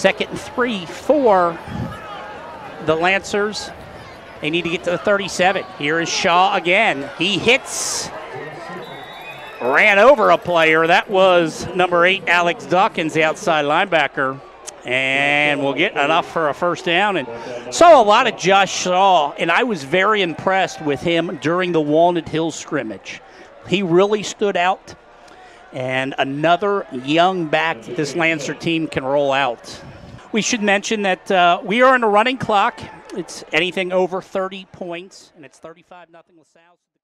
2nd and 3 for the Lancers. They need to get to the 37. Here is Shaw again. He hits, ran over a player. That was number 8, Alex Dawkins, the outside linebacker. And we'll get enough for a first down. And saw a lot of Josh Shaw, and I was very impressed with him during the Walnut Hills scrimmage. He really stood out. And another young back that this Lancer team can roll out. We should mention that we are on a running clock. It's anything over 30 points, and it's 35-0 LaSalle.